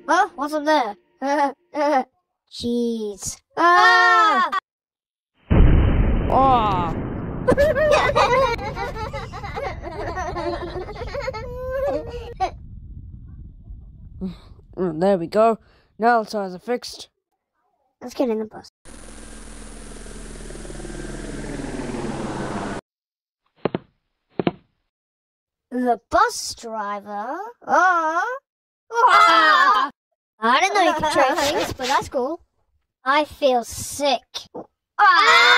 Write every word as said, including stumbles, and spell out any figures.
Huh? What's up there? Cheese. Ah! Oh. There we go. Now the tires are fixed. Let's get in the bus. The bus driver? Oh. Ah! I didn't know you could try things, but that's cool. I feel sick. Ah!